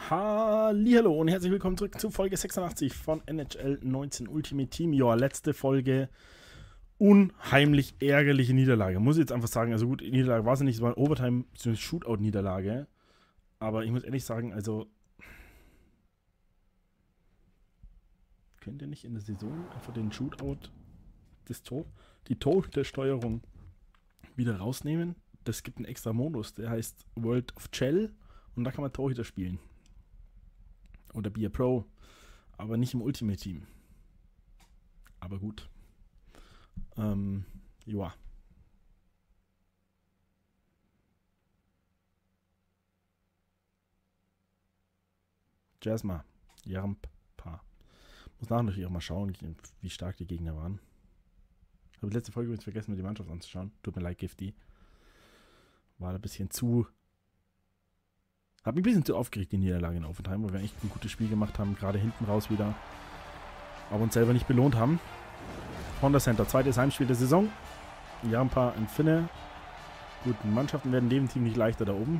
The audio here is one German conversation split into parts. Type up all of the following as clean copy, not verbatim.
Hallihallo und herzlich willkommen zurück zu Folge 86 von NHL 19 Ultimate Team. Ja, letzte Folge. Unheimlich ärgerliche Niederlage. Muss ich jetzt einfach sagen, also gut, Niederlage war es nicht, es war eine Overtime- bzw. Shootout-Niederlage. Aber ich muss ehrlich sagen, also könnt ihr nicht in der Saison einfach den Shootout, die Torhütersteuerung wieder rausnehmen? Das gibt einen extra Modus, der heißt World of Chell und da kann man Torhüter spielen. Oder Be a Pro, aber nicht im Ultimate Team. Aber gut. Ja. Jasma, Jarmpa. Muss nachher natürlich auch mal schauen, wie stark die Gegner waren. Ich habe letzte Folge übrigens vergessen, mir die Mannschaft anzuschauen. Tut mir leid, Gifty. War da ein bisschen zu... Hat mich ein bisschen zu aufgeregt, die Niederlage in Offenheim, weil wir echt ein gutes Spiel gemacht haben, gerade hinten raus wieder. Aber uns selber nicht belohnt haben. Honda Center, zweites Heimspiel der Saison. Jarmpa und Finne. Gut, die Mannschaften werden definitiv nicht leichter da oben.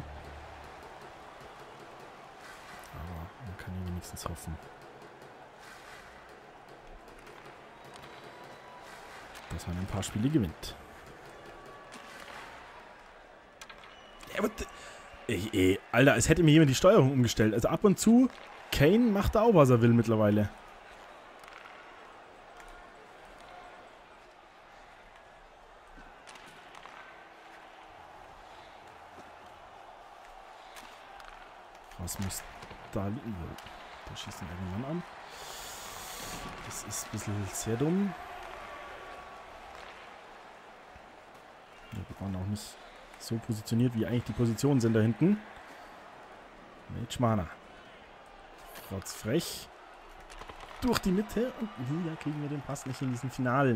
Aber man kann ja wenigstens hoffen, dass man ein paar Spiele gewinnt. Ja, aber Alter, es hätte mir jemand die Steuerung umgestellt. Also ab und zu, Kane macht da auch, was er will mittlerweile. Was muss da liegen? Da schießt ihn irgendwann an. Das ist ein bisschen sehr dumm. Ja, wir waren auch nicht so positioniert, wie eigentlich die Positionen sind da hinten. Mitchmana. Trotz frech. Durch die Mitte. Und wieder kriegen wir den Pass nicht in diesen Finalen.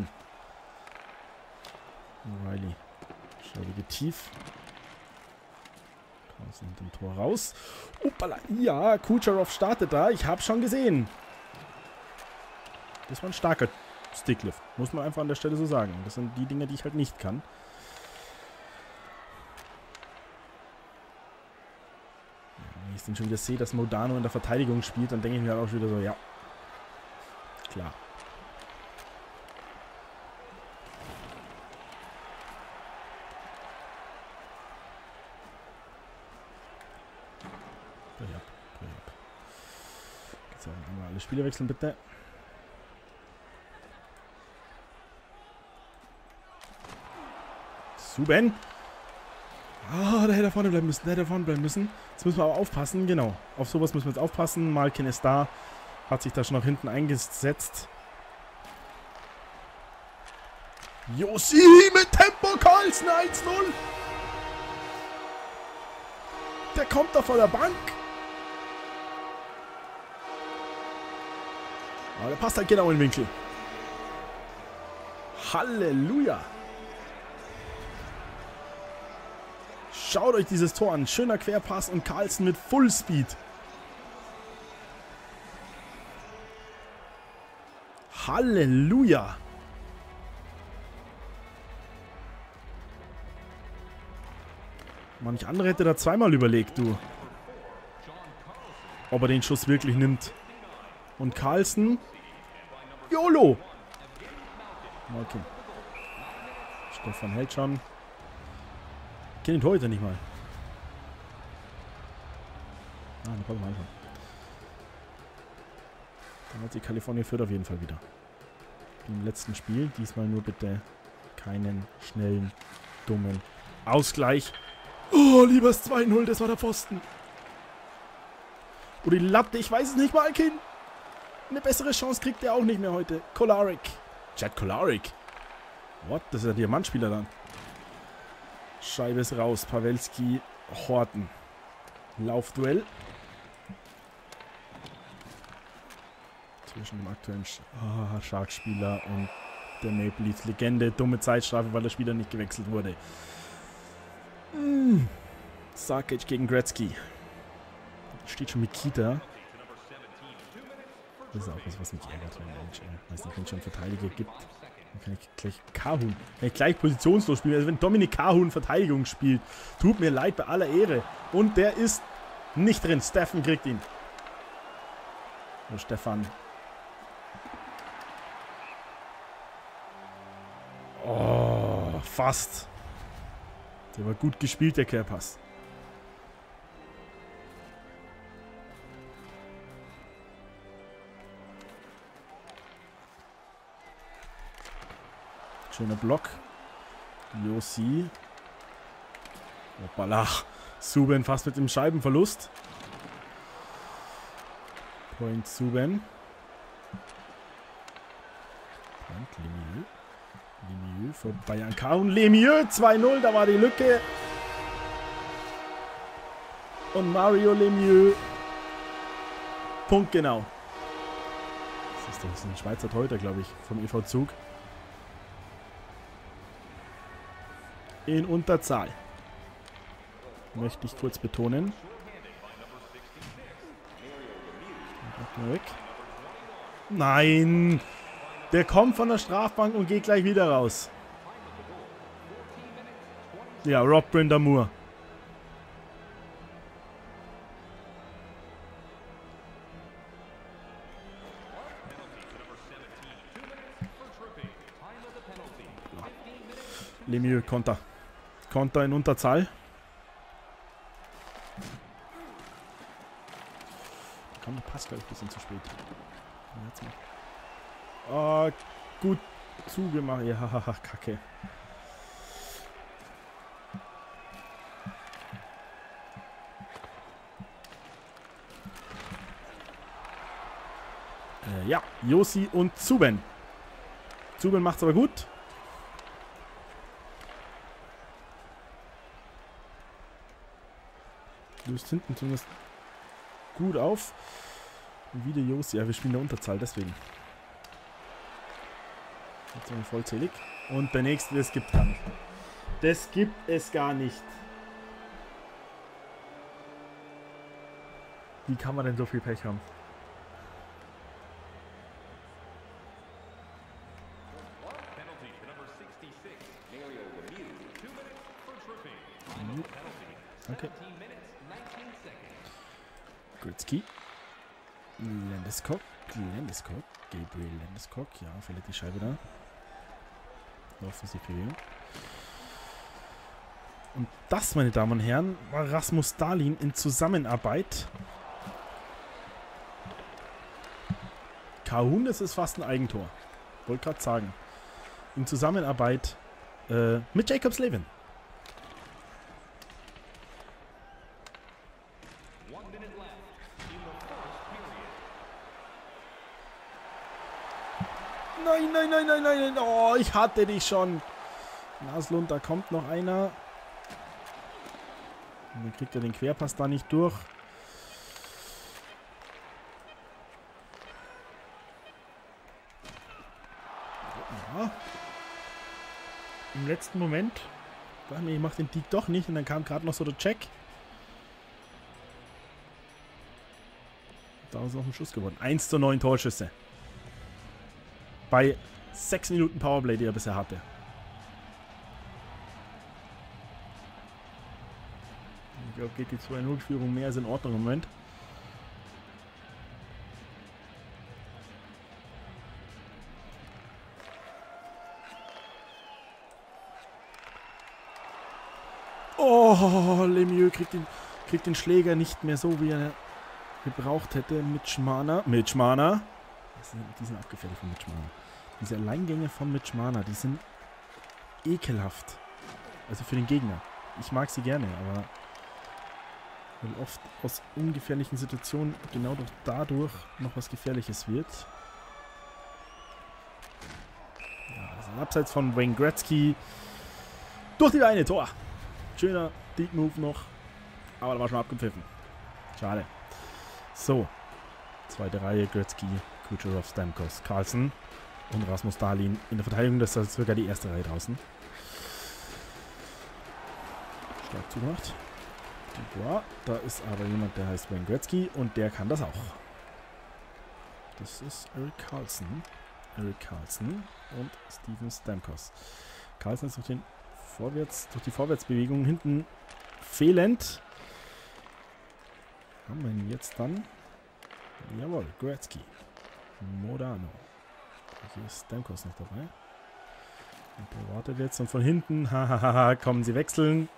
O'Reilly. Schaulige tief. Draußen mit dem Tor raus. Uppala. Ja, Kucherov startet da. Ich habe schon gesehen. Das war ein starker Sticklift. Muss man einfach an der Stelle so sagen. Das sind die Dinge, die ich halt nicht kann. Wenn ich dann schon wieder sehe, dass Modano in der Verteidigung spielt, dann denke ich mir halt auch wieder so, ja, klar. So, einmal alle Spieler wechseln, bitte. Suben. Ah, der hätte vorne bleiben müssen, Jetzt müssen wir aber aufpassen, genau. Auf sowas müssen wir jetzt aufpassen. Malkin ist da. Hat sich da schon nach hinten eingesetzt. Josi mit Tempo, Carlsen 1-0. Der kommt da von der Bank. Aber der passt halt genau in den Winkel. Halleluja. Schaut euch dieses Tor an. Schöner Querpass und Carlsen mit Fullspeed. Halleluja. Manch andere hätte da zweimal überlegt, du. Ob er den Schuss wirklich nimmt. Und Carlsen. YOLO. Okay. Stefan hält schon. Ich kenne den Torhüter nicht mal. Ah, eine Pause mal anschauen. Dann hat sie Kalifornien Fürth auf jeden Fall wieder. Im letzten Spiel. Diesmal nur bitte keinen schnellen, dummen Ausgleich. Oh, liebes 2-0, das war der Pfosten. Oder die Latte, ich weiß es nicht, Malkin. Eine bessere Chance kriegt er auch nicht mehr heute. Kolarek. Chad Kolarek. What? Das ist ja Diamantspieler dann. Scheibe ist raus. Pavelski, Horten. Laufduell. Zwischen dem aktuellen Shark-Spieler und der Maple Leafs Legende. Dumme Zeitstrafe, weil der Spieler nicht gewechselt wurde. Sarkic gegen Gretzky. Steht schon Mikita. Das ist auch was mich ärgert, wenn es schon Verteidiger gibt. Dann kann ich gleich Kahun. Kann ich gleich positionslos spielen. Also wenn Dominik Kahun Verteidigung spielt, tut mir leid bei aller Ehre. Und der ist nicht drin. Steffen kriegt ihn. So, Stefan. Oh, fast. Der war gut gespielt, der Querpass. Schöner Block. Josi. Hoppala. Subban fast mit dem Scheibenverlust. Point Subban. Point Lemieux. Lemieux vorbei an Kaun. Lemieux 2-0, da war die Lücke. Und Mario Lemieux. Punkt genau. Das ist ein Schweizer Torhüter, glaube ich, vom EV Zug. In Unterzahl. Möchte ich kurz betonen. Weg. Nein! Der kommt von der Strafbank und geht gleich wieder raus. Ja, Rob Brind'Amour. Lemieux, Konter. Konter in Unterzahl. Da kam der Pass, glaube ich, ein bisschen zu spät. Oh, gut zugemacht. Ja, kacke. Ja, Josi und Subban. Subban macht's aber gut. Löst hinten zumindest gut auf. Und wieder Josi. Ja, wir spielen in der Unterzahl, deswegen. Jetzt sind wir vollzählig. Und der nächste, das gibt gar nicht. Das gibt es gar nicht. Wie kann man denn so viel Pech haben? Okay. Gretzky. Landeskog. Gabriel Landeskog. Ja, verliert die Scheibe da. Offensivbewegung. Und das, meine Damen und Herren, war Rasmus Dahlin in Zusammenarbeit. Kahun, das ist fast ein Eigentor. Wollte gerade sagen. In Zusammenarbeit mit Jaccob Slavin. Nein. Oh, ich hatte dich schon. Naslund, da kommt noch einer. Und dann kriegt er den Querpass da nicht durch. Ja. Im letzten Moment. Ich mache den Dieg doch nicht. Und dann kam gerade noch so der Check. Da ist noch ein Schuss geworden. 1:9 Torschüsse. Bei 6 Minuten Powerplay, die er bisher hatte. Ich glaube, geht die 2-0-Führung mehr als in Ordnung im Moment. Oh, Lemieux kriegt den Schläger nicht mehr so, wie er gebraucht hätte. Mitchmana. Die sind abgefällig von Mitchmana. Diese Alleingänge von Mitchmana, die sind ekelhaft. Also für den Gegner. Ich mag sie gerne, aber weil oft aus ungefährlichen Situationen genau dadurch noch was Gefährliches wird. Ja, das ist ein Abseits von Wayne Gretzky. Durch die Beine, Tor. Schöner Deep Move noch. Aber da war schon abgepfiffen. Schade. So. Zweite Reihe, Gretzky, Kucherov, Stamkos, Carlson und Rasmus Dahlin in der Verteidigung. Das ist sogar die erste Reihe draußen. Stark zugemacht. Dubois. Da ist aber jemand, der heißt Wayne Gretzky und der kann das auch. Das ist Erik Karlsson. Und Steven Stamkos. Karlsson ist durch die Vorwärtsbewegung hinten fehlend. Haben wir ihn jetzt dann? Jawohl, Gretzky. Modano. Hier ist Stamkos noch dabei. Und der wartet jetzt und von hinten. Hahaha, kommen sie wechseln.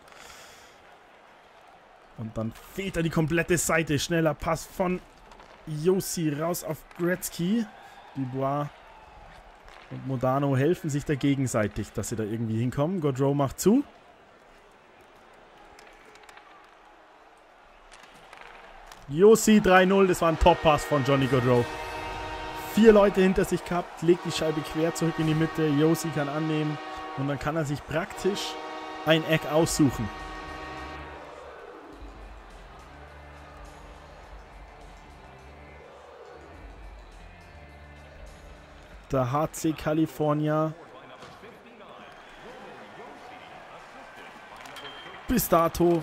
Und dann fehlt er die komplette Seite. Schneller Pass von Josi raus auf Gretzky. Dubois und Modano helfen sich da gegenseitig, dass sie da irgendwie hinkommen. Gaudreau macht zu. Josi 3-0, das war ein Top-Pass von Johnny Gaudreau. 4 Leute hinter sich gehabt, legt die Scheibe quer zurück in die Mitte. Josi kann annehmen und dann kann er sich praktisch ein Eck aussuchen. Der HC California bis dato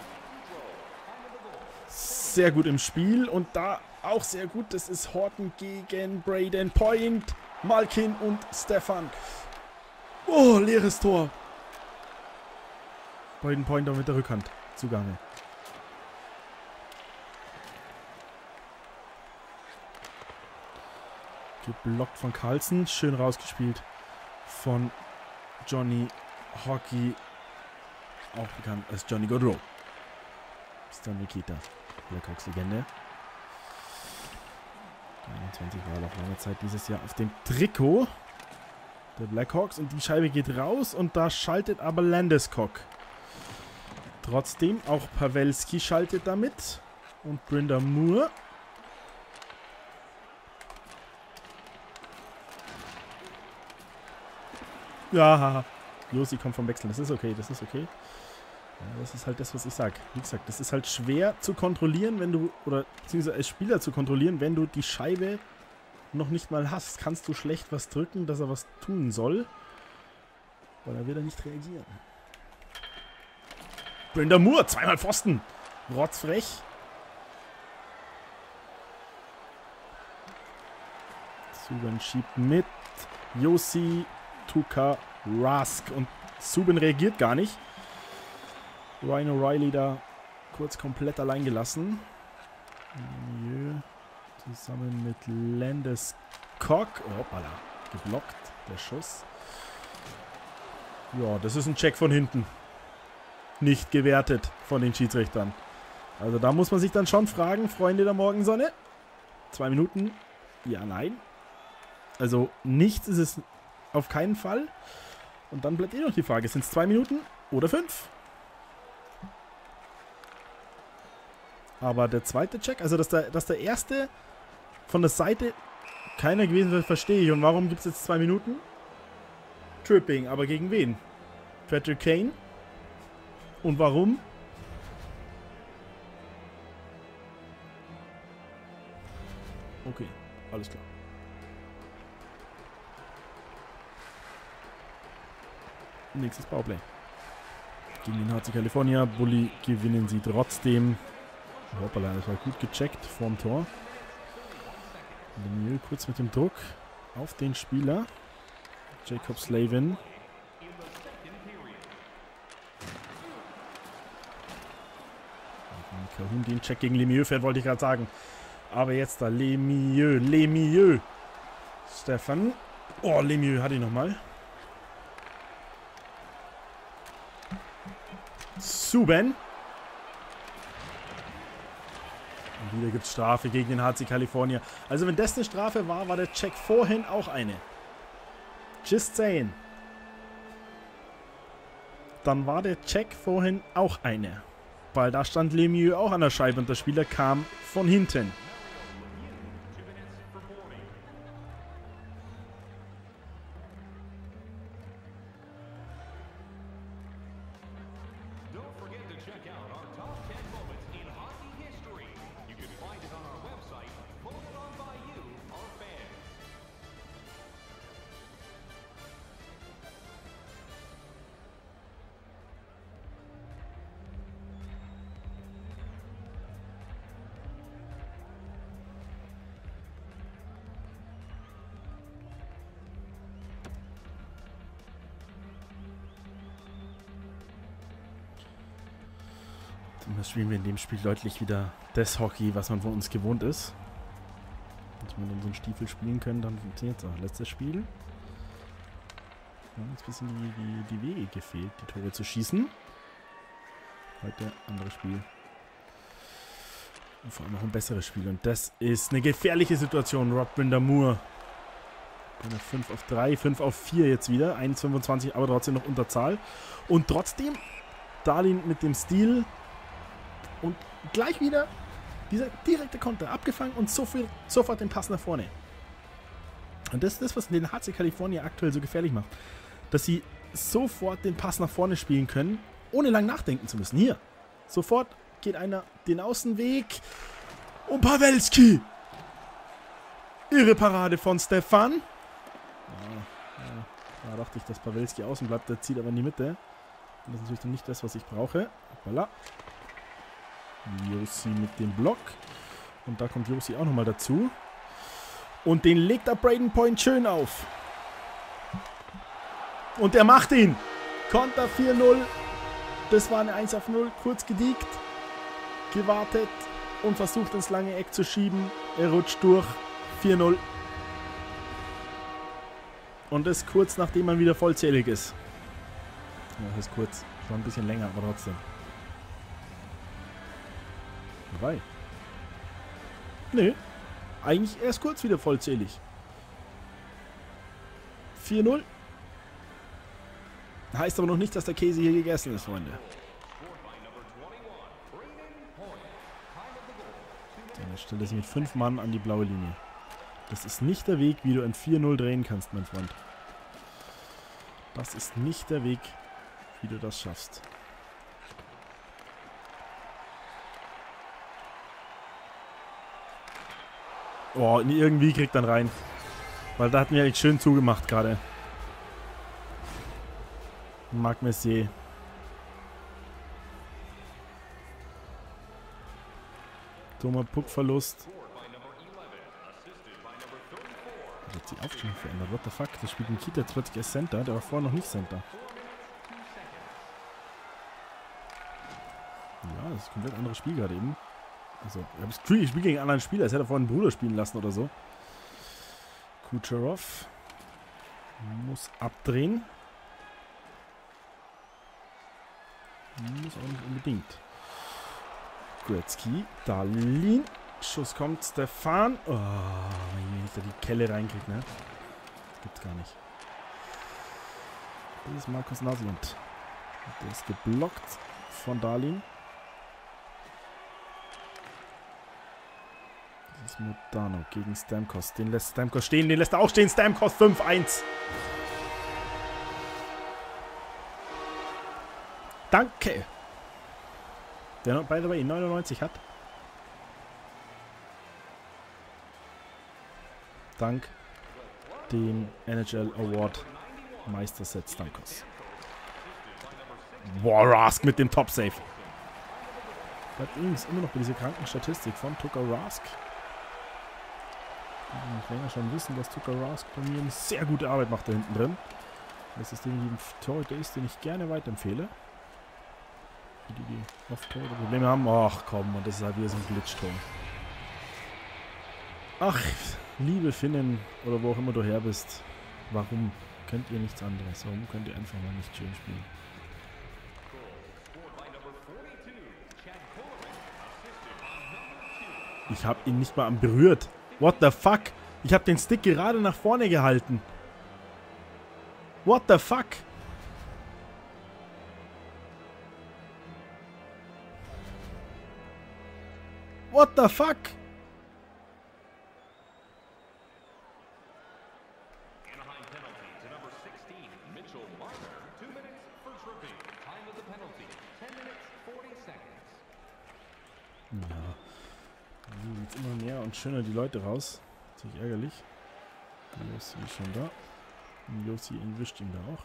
sehr gut im Spiel und da auch sehr gut. Das ist Horton gegen Brayden Point, Malkin und Stefan. Oh, leeres Tor. Brayden Point mit der Rückhand zugange. Geblockt von Carlson. Schön rausgespielt von Johnny Hockey. Auch bekannt als Johnny Gaudreau. Stan Nikita. Blackhawks-Legende. 21 war noch lange Zeit dieses Jahr auf dem Trikot der Blackhawks. Und die Scheibe geht raus und da schaltet aber Landeskog. Trotzdem, auch Pavelski schaltet damit. Und Brenda Moore. Ja, Josi kommt vom Wechseln. Das ist okay, das ist okay. Ja, das ist halt das, was ich sag. Wie gesagt, das ist halt schwer zu kontrollieren, wenn du, oder beziehungsweise als Spieler zu kontrollieren, wenn du die Scheibe noch nicht mal hast. Kannst du schlecht was drücken, dass er was tun soll. Weil dann wird er nicht reagieren. Brenda Moore, zweimal Pfosten. Rotzfrech. Subban schiebt mit. Josi, Tuka, Rask. Und Subban reagiert gar nicht. Ryan O'Reilly da kurz komplett allein gelassen. Zusammen mit Landeskog. Oh, hoppala. Geblockt, der Schuss. Ja, das ist ein Check von hinten. Nicht gewertet von den Schiedsrichtern. Also da muss man sich dann schon fragen, Freunde der Morgensonne. 2 Minuten. Ja, nein. Also nichts ist es auf keinen Fall. Und dann bleibt noch die Frage, sind es 2 Minuten oder 5? Aber der zweite Check, also dass der erste von der Seite keiner gewesen wäre, verstehe ich. Und warum gibt es jetzt 2 Minuten? Tripping, aber gegen wen? Patrick Kane. Und warum? Okay, alles klar. Nächstes Powerplay. Gegen den HC California. Bulli gewinnen sie trotzdem. Hoppala, das war gut gecheckt vorm Tor. Lemieux kurz mit dem Druck auf den Spieler. Jacob Slavin. Kahun den Check gegen Lemieux fährt, wollte ich gerade sagen. Aber jetzt da Lemieux. Stefan. Oh, Lemieux hat ihn nochmal. Subban. Und wieder gibt es Strafe gegen den HC California. Also wenn das eine Strafe war, war der Check vorhin auch eine. Just saying. Dann war der Check vorhin auch eine. Weil da stand Lemieux auch an der Scheibe und der Spieler kam von hinten. Das spielen wir in dem Spiel deutlich wieder das Hockey, was man von uns gewohnt ist. Wenn wir unseren Stiefel spielen können, dann funktioniert es auch. Letztes Spiel. Wir haben uns ein bisschen die Wege gefehlt, die Tore zu schießen. Heute anderes Spiel. Und vor allem auch ein besseres Spiel. Und das ist eine gefährliche Situation. Rob Brind'Amour. Bei einer 5-3, 5-4 jetzt wieder. 1,25, aber trotzdem noch Unterzahl. Und trotzdem Dahlin mit dem Stil. Und gleich wieder dieser direkte Konter. Abgefangen und sofort den Pass nach vorne. Und das ist das, was den HC California aktuell so gefährlich macht. Dass sie sofort den Pass nach vorne spielen können, ohne lang nachdenken zu müssen. Hier, sofort geht einer den Außenweg. Und Pavelski. Irre Parade von Stefan. Da dachte ich, dass Pavelski außen bleibt. Der zieht aber in die Mitte. Und das ist natürlich dann nicht das, was ich brauche. Voilà. Josi mit dem Block. Und da kommt Josi auch nochmal dazu. Und den legt er Brayden Point schön auf. Und er macht ihn. Konter 4-0. Das war eine 1-0. Kurz gediegt. Gewartet. Und versucht ins lange Eck zu schieben. Er rutscht durch. 4-0. Und das kurz nachdem man wieder vollzählig ist. Ja, das ist kurz. Schon ein bisschen länger, aber trotzdem. Vorbei. Nee. Eigentlich erst kurz wieder vollzählig. 4-0. Heißt aber noch nicht, dass der Käse hier gegessen ist, Freunde. Dann stellt er sich mit 5 Mann an die blaue Linie. Das ist nicht der Weg, wie du ein 4-0 drehen kannst, mein Freund. Das ist nicht der Weg, wie du das schaffst. Oh, irgendwie kriegt dann rein. Weil da hatten wir echt schön zugemacht gerade. Marc Messier. Dummer Puckverlust. Hat die Aufstellung verändert. What the fuck? Das spielt Nikita jetzt plötzlich als Center. Der war vorher noch nicht Center. Ja, das ist ein komplett anderes Spiel gerade eben. Also, ich habe das Gefühl, ich spiele gegen einen anderen Spieler. Als hätte er vorhin einen Bruder spielen lassen oder so. Kucherov. Muss abdrehen. Muss auch nicht unbedingt. Gretzky. Dahlin. Schuss kommt. Stefan. Oh, wenn er die Kelle reinkriegt, ne? Gibt's gar nicht. Das ist Markus Naslund. Der ist geblockt von Dahlin. Das ist Modano gegen Stamkos. Den lässt Stamkos stehen. Den lässt er auch stehen. Stamkos 5-1. Danke. Der, by the way, 99 hat. Dank dem NHL Award Meisterset Stamkos. Boah, Rask mit dem Top-Save. Bleibt übrigens immer noch bei dieser kranken Statistik von Tuukka Rask. Ich länger schon wissen, dass Tuukka Rask bei mir eine sehr gute Arbeit macht da hinten drin. Das ist definitiv ein Torhüter ist, den ich gerne weiterempfehle. Die oft Probleme haben. Ach komm, und das ist halt wieder so ein Glitch-Tor. Ach, liebe Finnen oder wo auch immer du her bist, warum könnt ihr nichts anderes? Warum könnt ihr einfach mal nicht schön spielen? Ich habe ihn nicht mal berührt. What the fuck? Ich habe den Stick gerade nach vorne gehalten. What the fuck? What the fuck? Ja. Hier jetzt immer mehr und schöner die Leute raus. Natürlich ärgerlich. Josi ist schon da. Und Josi entwischt ihn da auch.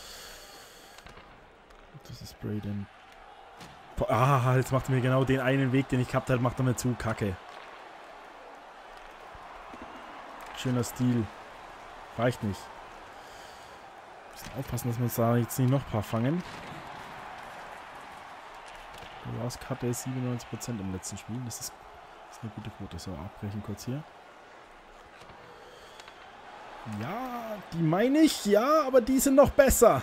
Das ist Brayden. Ah, jetzt macht er mir genau den einen Weg, den ich gehabt habe, macht er mir zu. Kacke. Schöner Stil. Reicht nicht. Müssen aufpassen, dass wir uns da jetzt nicht noch ein paar fangen. Rask hatte 97% im letzten Spiel. Das ist eine gute Quote. So, abbrechen kurz hier. Ja, die meine ich, ja, aber die sind noch besser.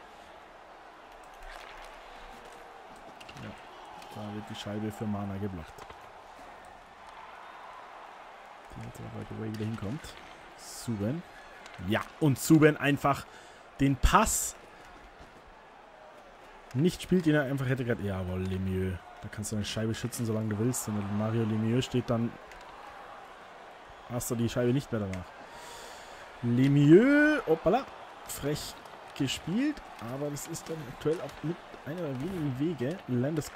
Ja, da wird die Scheibe für Mana geblockt. Die jetzt aber wieder hinkommt. Subban. Ja, und Subban einfach den Pass nicht spielt, den er einfach hätte gerade. Jawohl, Lemieux. Da kannst du eine Scheibe schützen, solange du willst. Und wenn Mario Lemieux steht, dann hast du die Scheibe nicht mehr danach. Lemieux, hoppala, frech gespielt, aber das ist dann aktuell auch mit einer der wenigen Wege. Landes.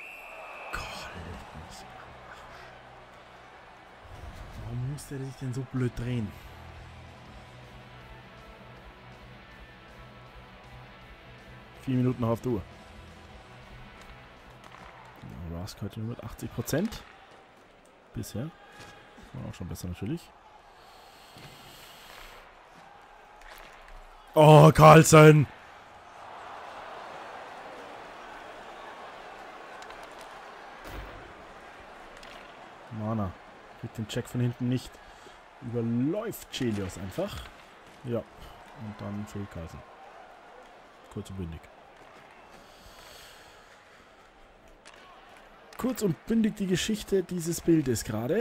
Warum muss der sich denn so blöd drehen? Vier Minuten noch auf der Uhr. Ja, Rask heute nur mit 80%. Bisher. War auch schon besser natürlich. Oh, Carlsen! Mana. Kriegt den Check von hinten nicht. Überläuft Chelios einfach. Ja. Und dann Phil Carlsen. Kurz und bündig. Kurz und bündig die Geschichte dieses Bildes gerade.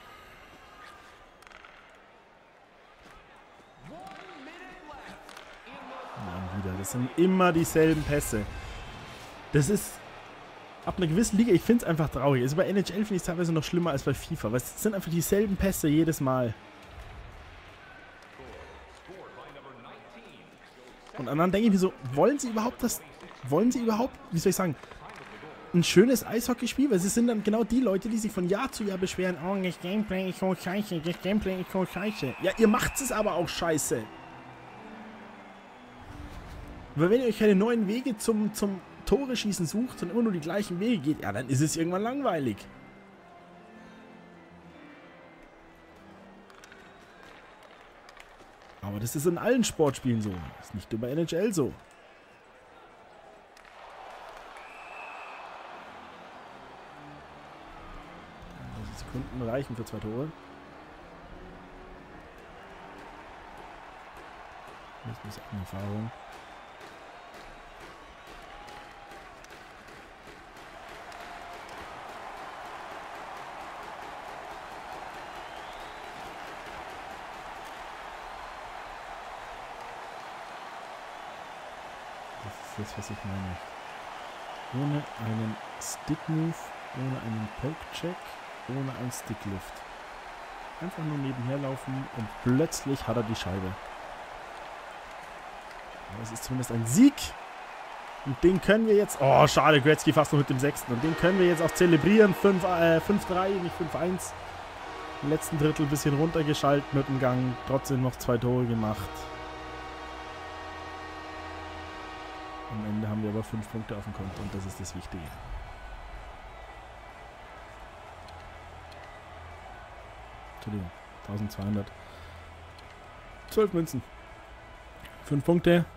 Ja, wieder. Das sind immer dieselben Pässe. Das ist ab einer gewissen Liga, ich finde es einfach traurig. Also bei NHL finde ich es teilweise noch schlimmer als bei FIFA, weil es sind einfach dieselben Pässe jedes Mal. Und dann denke ich mir so, wollen sie überhaupt, wie soll ich sagen, ein schönes Eishockeyspiel? Weil sie sind dann genau die Leute, die sich von Jahr zu Jahr beschweren, oh, das Gameplay ist so scheiße, das Gameplay ist so scheiße. Ja, ihr macht es aber auch scheiße. Weil wenn ihr euch keine neuen Wege zum Tore schießen sucht und immer nur die gleichen Wege geht, ja, dann ist es irgendwann langweilig. Aber das ist in allen Sportspielen so. Das ist nicht nur bei NHL so. Die Sekunden reichen für 2 Tore. Das ist eine Erfahrung. Das ist, was ich meine. Ohne einen Stick-Move, ohne einen Poke-Check, ohne einen Stick-Lift. Einfach nur nebenher laufen und plötzlich hat er die Scheibe. Aber es ist zumindest ein Sieg. Und den können wir jetzt... Oh, schade, Gretzky fast noch mit dem 6. Und den können wir jetzt auch zelebrieren. 5-3, nicht 5-1. Im letzten Drittel ein bisschen runtergeschaltet mit dem Gang. Trotzdem noch 2 Tore gemacht. Am Ende haben wir aber 5 Punkte auf dem Konto und das ist das Wichtige. Entschuldigung, 1200. 12 Münzen. 5 Punkte.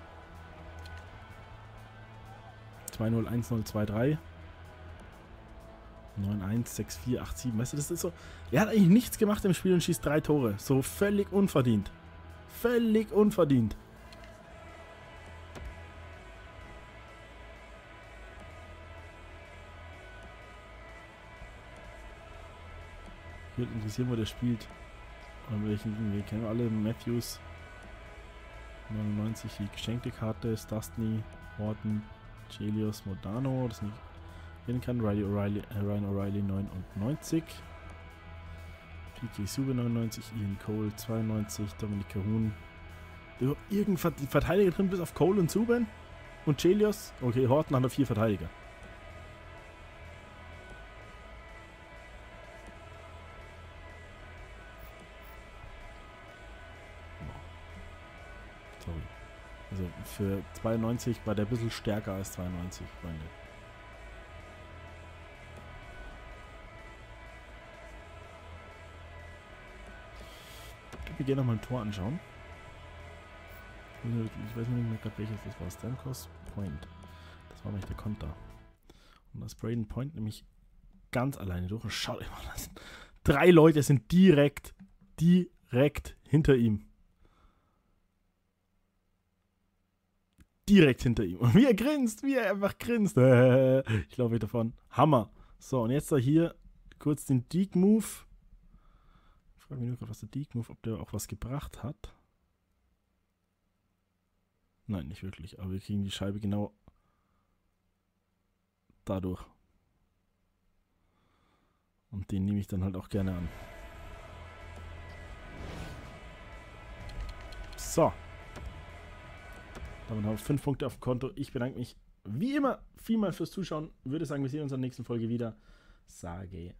2-0, 1-0, 2-3. 9-1, 6-4, 8-7. Weißt du, das ist so... Er hat eigentlich nichts gemacht im Spiel und schießt 3 Tore. So völlig unverdient. Völlig unverdient. Würde interessieren, wo der spielt. Und welchen, wir kennen alle Matthews. 99, die geschenkte Karte, Stastny, Horton, Chelios, Modano, das nicht kennen kann, Ryan O'Reilly 99, PK Subban 99, Ian Cole 92, Dominik Kahun. Irgendein Verteidiger drin bis auf Cole und Subban und Chelios. Okay, Horton hat noch 4 Verteidiger. Sorry. Also für 92 war der ein bisschen stärker als 92, Freunde. Wir gehen nochmal ein Tor anschauen. Ich weiß nicht mehr gerade welches das war. Stamkos Point. Das war nämlich der Konter. Und das Braden Point nämlich ganz alleine durch. Und schaut euch mal das. 3 Leute sind direkt hinter ihm. direkt hinter ihm. Und wie er grinst, wie er einfach grinst. Ich laufe wieder davon. Hammer. So, und jetzt da hier kurz den Deke-Move. Ich frage mich nur gerade, was der Deke-Move, ob der auch was gebracht hat. Nein, nicht wirklich. Aber wir kriegen die Scheibe genau dadurch. Und den nehme ich dann halt auch gerne an. So. Damit haben wir 5 Punkte auf dem Konto. Ich bedanke mich wie immer vielmal fürs Zuschauen. Würde sagen, wir sehen uns in der nächsten Folge wieder. Sage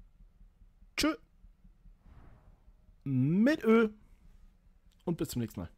tschö. Mit Ö. Und bis zum nächsten Mal.